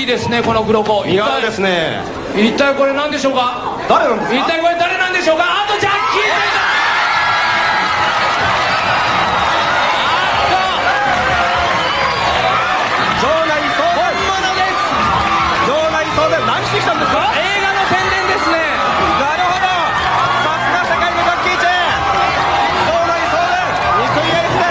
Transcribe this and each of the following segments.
ですね、この黒子。 似合うですね。 一体これ何でしょうか。 誰なんですか。 一体これ誰なんでしょうか。あとジャッキー場内総本物です。場内総で何してきたんですか。 映画の宣伝ですね。 なるほど、さすが世界のジャッキー・チェン。場内総で憎いエースです。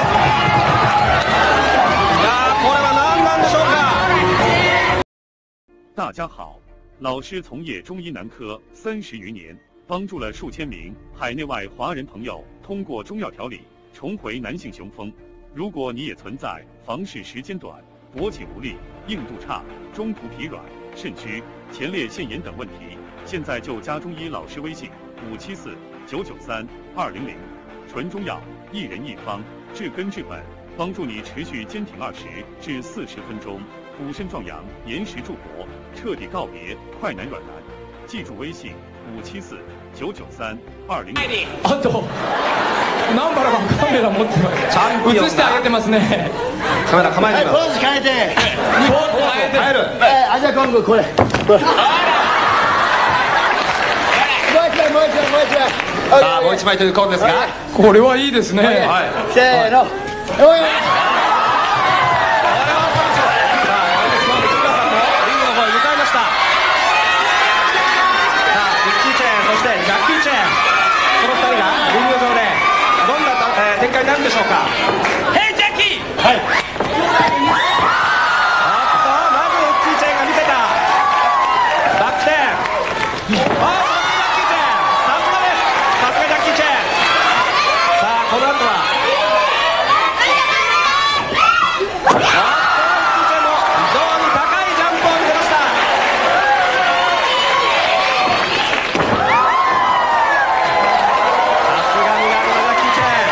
いやー、これは何なんでしょうか。 大家好，老师从业中医男科30余年，帮助了数千名海内外华人朋友通过中药调理重回男性雄风。如果你也存在房事时间短、勃起无力、硬度差、中途疲软、肾虚、前列腺炎等问题，现在就加中医老师微信574-993-200，纯中药，一人一方，治根治本，帮助你持续坚挺20至40分钟，补肾壮阳，延时助勃，彻底告别快男软男。记住微信574-993-200。 あと南原がカメラ持ってます。映してあげてますね。 カメラ構えています。 ポーズ変えて。 変える。 アジアコングこれ。もうさあもう一枚というコールですが、 これはいいですね。 はい。 せーの。 展開になるんでしょうか。 ヘイジャッキー。 はい。 まずウッチーチェンが見せたバック転。ジャッキーチェン、さすがです。さすがジャッキーチェン。さあこの後はウッチーチェンも非常に高いジャンプを見せました。さすがになるジャッキーチェン。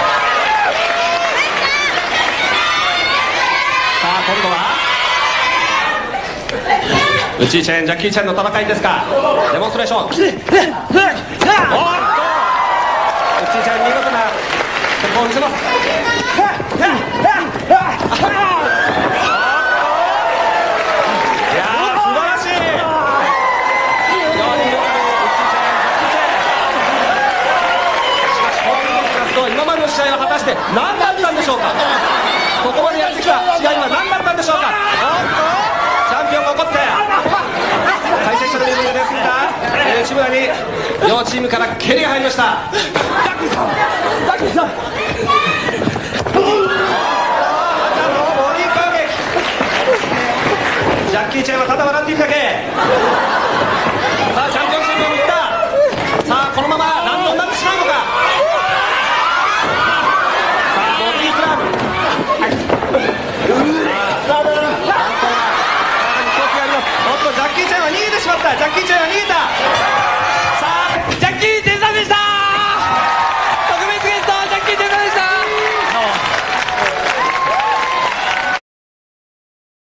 今度はウッチーチェン、ジャッキーチェンの戦いですか。デモンストレーション。おっとウッチーチェン見事な突破を見せます。いやー素晴らしい。非常に見事なウッチーチェン、ジャッキーチェン。しかしこういうことになりますと今までの試合は果たして何だったんでしょうか。ここまでやってきた試合は何だったんでしょうか。チャンピオンが怒って解説者のリズムですが、内村に両チームから蹴りが入りました。ジャッキーチェンはただ笑っていくだけ。さあチャンピオンシップを打った。さあこのまま何度になってしまうのか。さあボディークラブ。おっとジャッキーチェンは逃げてしまった。ジャッキーチェンは逃げた。